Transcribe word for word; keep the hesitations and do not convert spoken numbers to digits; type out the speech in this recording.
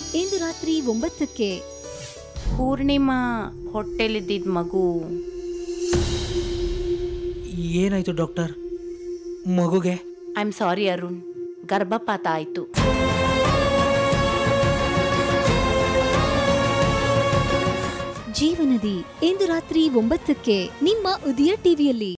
ಇಂದು ರಾತ್ರಿ ಒಂಬತ್ತಕ್ಕೆ. ಪೂರ್ಣಿಮಾ ಹೊಟ್ಟೆಲಿದ್ದಿದ್ದ ಮಗು. ಏನಾಯ್ತು ಡಾಕ್ಟರ್ ಮಗುಗೆ? ಐ ಆಮ್ ಸಾರಿ ಅರುಣ್, ಗರ್ಭಪಾತ ಆಯ್ತು. ಜೀವನದಿ ಇಂದು ರಾತ್ರಿ ಒಂಬತ್ತಕ್ಕೆ ನಿಮ್ಮ ಉದಯ ಟಿವಿಯಲ್ಲಿ.